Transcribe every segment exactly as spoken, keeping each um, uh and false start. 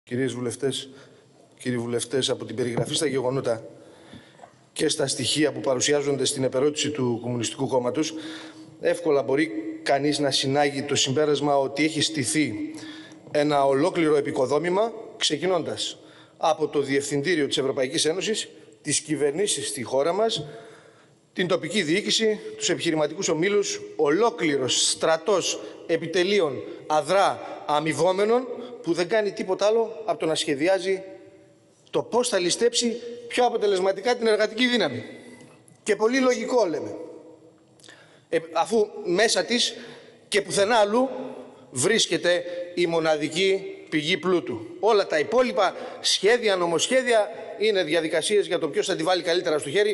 Κυρίες βουλευτές, κύριοι βουλευτές, από την περιγραφή στα γεγονότα και στα στοιχεία που παρουσιάζονται στην επερώτηση του Κομμουνιστικού Κόμματος, εύκολα μπορεί κανείς να συνάγει το συμπέρασμα ότι έχει στηθεί ένα ολόκληρο επικοδόμημα, ξεκινώντας από το Διευθυντήριο της Ευρωπαϊκής Ένωσης, τις κυβερνήσεις στη χώρα μας, την τοπική διοίκηση, τους επιχειρηματικούς ομίλους, ολόκληρος στρατός επιτελείων αδρά αμοιβόμενων που δεν κάνει τίποτα άλλο από το να σχεδιάζει το πώς θα ληστέψει πιο αποτελεσματικά την εργατική δύναμη. Και πολύ λογικό λέμε, ε, αφού μέσα της και πουθενά αλλού βρίσκεται η μοναδική πηγή πλούτου. Όλα τα υπόλοιπα σχέδια, νομοσχέδια είναι διαδικασίες για το ποιος θα τη βάλει καλύτερα στο χέρι,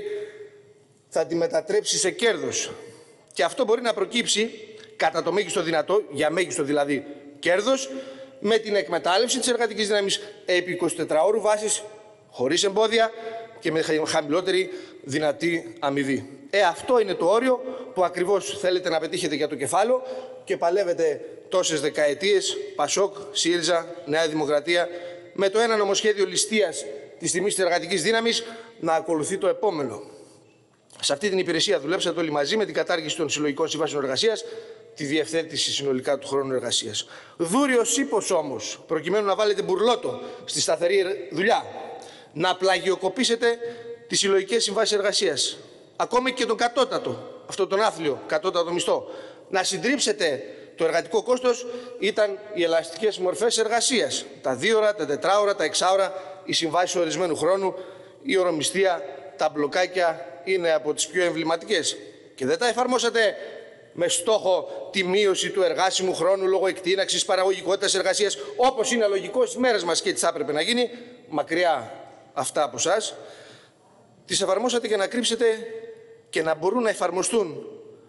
θα τη μετατρέψει σε κέρδος. Και αυτό μπορεί να προκύψει κατά το μέγιστο δυνατό, για μέγιστο δηλαδή κέρδος, με την εκμετάλλευση της εργατικής δύναμης επί εικοσιτετράωρου βάσης, χωρίς εμπόδια και με χαμηλότερη δυνατή αμοιβή. Ε, αυτό είναι το όριο που ακριβώς θέλετε να πετύχετε για το κεφάλαιο και παλεύετε τόσες δεκαετίες, Πασόκ, ΣΥΡΙΖΑ, Νέα Δημοκρατία, με το ένα νομοσχέδιο ληστείας της τιμής της εργατικής δύναμης να ακολουθεί το επόμενο. Σε αυτή την υπηρεσία δουλέψατε όλοι μαζί με την κατάργηση των συλλογικών συμβάσεων εργασίας, τη διευθέτηση συνολικά του χρόνου εργασίας. Δούριος ύπος όμως, προκειμένου να βάλετε μπουρλότο στη σταθερή δουλειά, να πλαγιοκοπήσετε τις συλλογικές συμβάσεις εργασίας, ακόμη και τον κατώτατο, αυτό τον άθλιο κατώτατο μισθό, να συντρίψετε το εργατικό κόστος, ήταν οι ελαστικές μορφές εργασίας. Τα δύο ώρα, τα τετράωρα, τα εξάωρα, οι συμβάσεις ορισμένου χρόνου, η ωρομισθία, τα μπλοκάκια είναι από τις πιο εμβληματικές. Και δεν τα εφαρμόσατε με στόχο τη μείωση του εργάσιμου χρόνου λόγω εκτείναξης παραγωγικότητας εργασίας, όπως είναι λογικό στις μέρες μας και έτσι θα έπρεπε να γίνει, μακριά αυτά από εσάς. Τις εφαρμόσατε για να κρύψετε και να μπορούν να εφαρμοστούν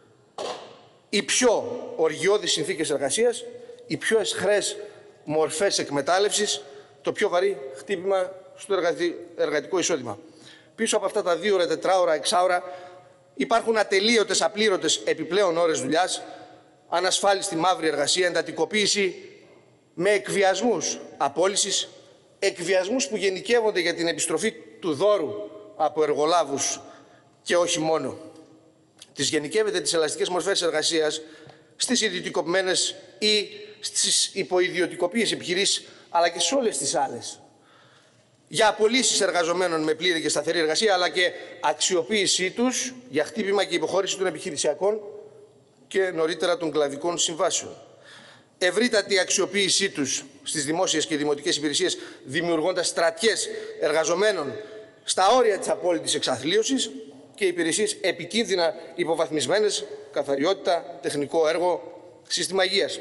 οι πιο οργιώδεις συνθήκες εργασίας, οι πιο εσχρές μορφές εκμετάλλευσης, το πιο βαρύ χτύπημα στο εργατικό εισόδημα. Πίσω από αυτά τα δύο ώρα, τετράωρα, εξάωρα υπάρχουν ατελείωτες, απλήρωτες επιπλέον ώρες δουλειάς, ανασφάλιστη μαύρη εργασία, εντατικοποίηση με εκβιασμούς απόλυσης, εκβιασμούς που γενικεύονται για την επιστροφή του δώρου από εργολάβους και όχι μόνο. Τις γενικεύεται τις ελαστικές μορφές εργασίας στις ιδιωτικοποιημένες ή στις υποϊδιωτικοποιήσεις επιχειρήσεις, αλλά και σε όλες τις άλλες. Για απολύσεις εργαζομένων με πλήρη και σταθερή εργασία, αλλά και αξιοποίησή τους για χτύπημα και υποχώρηση των επιχειρησιακών και νωρίτερα των κλαδικών συμβάσεων. Ευρύτατη αξιοποίησή τους στις δημόσιες και δημοτικές υπηρεσίες, δημιουργώντας στρατιές εργαζομένων στα όρια της απόλυτης εξαθλίωσης και υπηρεσίες επικίνδυνα υποβαθμισμένες, καθαριότητα, τεχνικό έργο, σύστημα υγείας.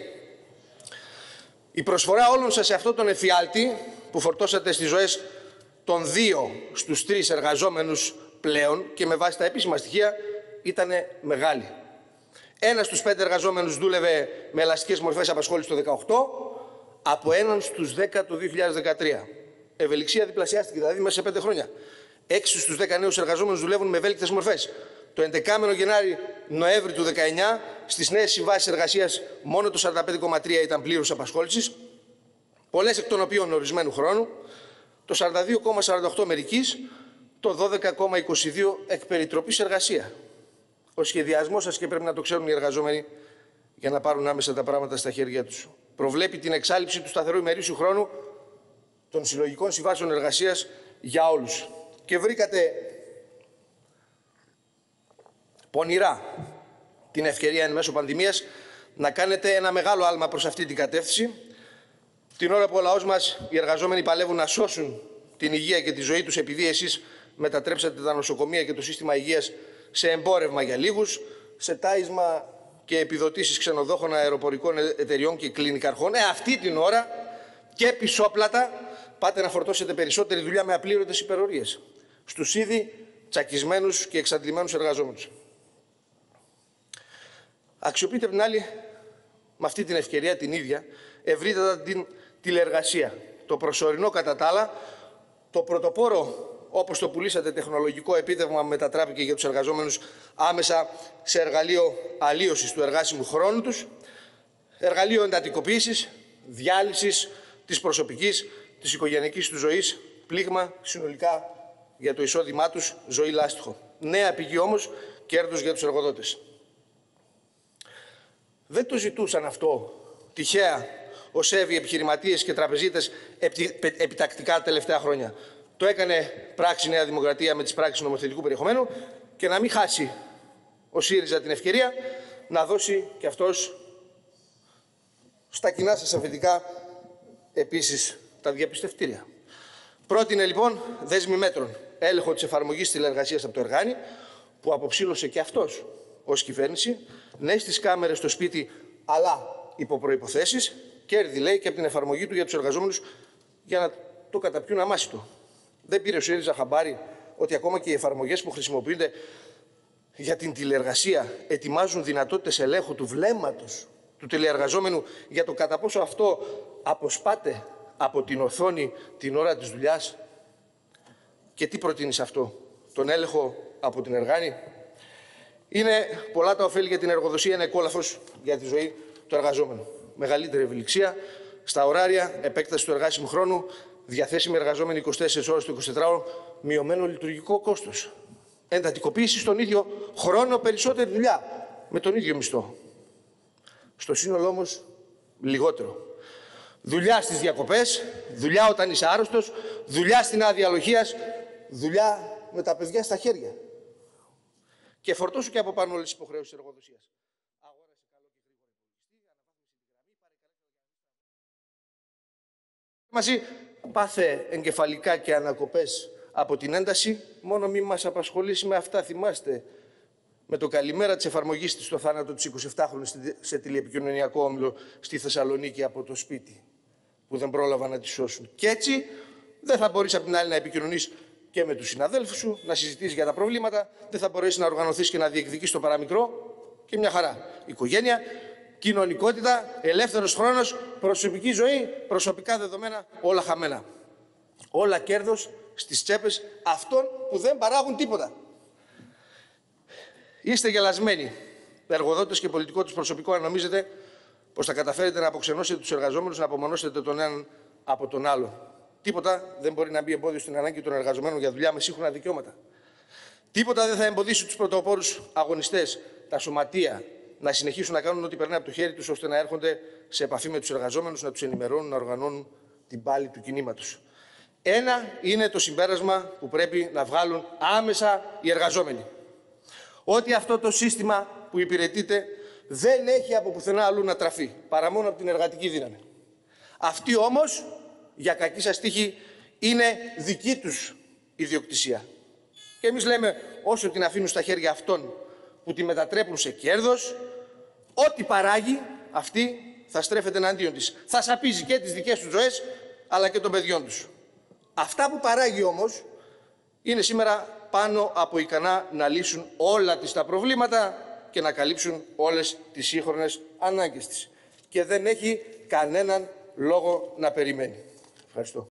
Η προσφορά όλων σας σε αυτόν τον εφιάλτη που φορτώσατε στις ζωές των δύο στους τρεις εργαζόμενους πλέον και με βάση τα επίσημα στοιχεία ήταν μεγάλη. Ένας στους πέντε εργαζόμενους δούλευε με ελαστικές μορφές απασχόλησης το δύο χιλιάδες δεκαοκτώ, από έναν στους δέκα το δύο χιλιάδες δεκατρία. Ευελιξία διπλασιάστηκε, δηλαδή μέσα σε πέντε χρόνια. Έξι στους δέκα νέους εργαζόμενους δουλεύουν με ευέλικτες μορφές. Το εντεκάμενο Γενάρη-Νοέμβρη του δεκαεννιά στις νέες συμβάσεις εργασίας μόνο το σαράντα πέντε κόμμα τρία ήταν πλήρους απασχόλησης, πολλές εκ των οποίων ορισμένου χρόνου, το σαράντα δύο κόμμα σαράντα οκτώ μερικής, το δώδεκα κόμμα είκοσι δύο εκ περιτροπής εργασία. Ο σχεδιασμός σας, και πρέπει να το ξέρουν οι εργαζόμενοι για να πάρουν άμεσα τα πράγματα στα χέρια τους, προβλέπει την εξάλειψη του σταθερού ημερήσιου χρόνου των συλλογικών συμβάσεων εργασίας για όλους. Και βρήκατε πονηρά την ευκαιρία εν μέσω πανδημίας να κάνετε ένα μεγάλο άλμα προς αυτή την κατεύθυνση, την ώρα που ο λαός μας, οι εργαζόμενοι, παλεύουν να σώσουν την υγεία και τη ζωή τους, επειδή εσείς μετατρέψατε τα νοσοκομεία και το σύστημα υγείας σε εμπόρευμα για λίγους, σε τάισμα και επιδοτήσεις ξενοδόχων, αεροπορικών εταιριών και κλινικαρχών. Ε, αυτή την ώρα και πισόπλατα πάτε να φορτώσετε περισσότερη δουλειά με απλήρωτες υπερορίες στους ήδη τσακισμένους και εξαντλημένους εργαζόμενους. Αξιοποιείτε απ' την άλλη, με αυτή την ευκαιρία την ίδια, ευρύτατα την τηλεεργασία. Το προσωρινό κατά τα άλλα, το πρωτοπόρο, όπως το πουλήσατε, τεχνολογικό επίτευγμα μετατράπηκε για τους εργαζόμενους άμεσα σε εργαλείο αλλίωσης του εργάσιμου χρόνου τους, εργαλείο εντατικοποίησης, διάλυσης της προσωπικής της οικογενειακής του ζωής, πλήγμα συνολικά για το εισόδημά τους, ζωή λάστιχο. Νέα πηγή όμως, κέρδος για τους εργοδότες. Δεν το ζητούσαν αυτό τυχαία ως έβοι επιχειρηματίες και τραπεζίτες επιτακτικά τα τελευταία χρόνια. Το έκανε πράξη Νέα Δημοκρατία με τις πράξεις νομοθετικού περιεχομένου και να μην χάσει ο ΣΥΡΙΖΑ την ευκαιρία να δώσει και αυτός στα κοινά σας αφεντικά επίσης τα διαπιστευτήρια. Πρότεινε λοιπόν δέσμη μέτρων, έλεγχο της εφαρμογής τηλεεργασίας από το Εργάνη, που αποψήλωσε και αυτός ως κυβέρνηση, ναι στις κάμερες στο σπίτι, αλλά υπό προϋποθέσεις, κέρδη λέει και από την εφαρμογή του για τους εργαζόμενους για να το καταπιούν αμάσιτο. Δεν πήρε ο ΣΥΡΙΖΑ χαμπάρι ότι ακόμα και οι εφαρμογές που χρησιμοποιούνται για την τηλεεργασία ετοιμάζουν δυνατότητες ελέγχου του βλέμματος του τηλεεργαζόμενου για το κατά πόσο αυτό αποσπάται από την οθόνη την ώρα της δουλειάς? Και τι προτείνει σε αυτό? Τον έλεγχο από την Εργάνη? Είναι πολλά τα ωφέλη για την εργοδοσία, ένα εκόλαφος για τη ζωή του εργαζόμενου. Μεγαλύτερη ευελιξία στα ωράρια, επέκταση του εργάσιμου χρόνου, διαθέσιμοι εργαζόμενοι είκοσι τέσσερις ώρες το εικοσιτετράωρο, μειωμένο λειτουργικό κόστος. Εντατικοποίηση στον ίδιο χρόνο, περισσότερη δουλειά με τον ίδιο μισθό. Στο σύνολο όμως λιγότερο. Δουλειά στις διακοπές, δουλειά όταν είσαι άρρωστος, δουλειά στην άδεια λοχείας, δουλειά με τα παιδιά στα χέρια. Και φορτώσου και από πάνω όλες τις υποχρεώσεις της εργοδοσίας. Αγόρασε καλό και γρήγορο υπολογιστή, μαζί πάθε εγκεφαλικά και ανακοπές από την ένταση, μόνο μη μας απασχολήσει με αυτά. Θυμάστε με το καλημέρα της εφαρμογής της στο θάνατο της εικοσιεφτάχρονης σε τηλεεπικοινωνιακό όμιλο στη Θεσσαλονίκη από το σπίτι, που δεν πρόλαβαν να τη σώσουν. Και έτσι δεν θα μπορείς απ' την άλλη να επικοινωνείς και με τους συναδέλφους σου, να συζητήσεις για τα προβλήματα, δεν θα μπορέσεις να οργανωθείς και να διεκδικείς το παραμικρό και μια χαρά. Οικογένεια, κοινωνικότητα, ελεύθερος χρόνος, προσωπική ζωή, προσωπικά δεδομένα, όλα χαμένα. Όλα κέρδος στις τσέπες αυτών που δεν παράγουν τίποτα. Είστε γελασμένοι, εργοδότες και πολιτικό τους προσωπικό, αν νομίζετε πως θα καταφέρετε να αποξενώσετε τους εργαζόμενους, να απομονώσετε τον έναν από τον άλλο. Τίποτα δεν μπορεί να μπει εμπόδιο στην ανάγκη των εργαζομένων για δουλειά με σύγχρονα δικαιώματα. Τίποτα δεν θα εμποδίσει τους πρωτοπόρους αγωνιστές, τα σωματεία, να συνεχίσουν να κάνουν ό,τι περνάει από το χέρι τους, ώστε να έρχονται σε επαφή με τους εργαζόμενους, να τους ενημερώνουν, να οργανώνουν την πάλη του κινήματος. Ένα είναι το συμπέρασμα που πρέπει να βγάλουν άμεσα οι εργαζόμενοι. Ότι αυτό το σύστημα που υπηρετείται δεν έχει από πουθενά αλλού να τραφεί, παρά μόνο από την εργατική δύναμη. Αυτή όμως, για κακή σας τύχη, είναι δική τους ιδιοκτησία. Και εμείς λέμε, όσο την αφήνουν στα χέρια αυτών που τη μετατρέπουν σε κέρδος, ό,τι παράγει αυτή θα στρέφεται εναντίον της. Θα σαπίζει και τις δικές τους ζωές, αλλά και των παιδιών τους. Αυτά που παράγει όμως είναι σήμερα πάνω από ικανά να λύσουν όλα τις τα προβλήματα και να καλύψουν όλες τις σύγχρονες ανάγκες της. Και δεν έχει κανέναν λόγο να περιμένει. Ευχαριστώ.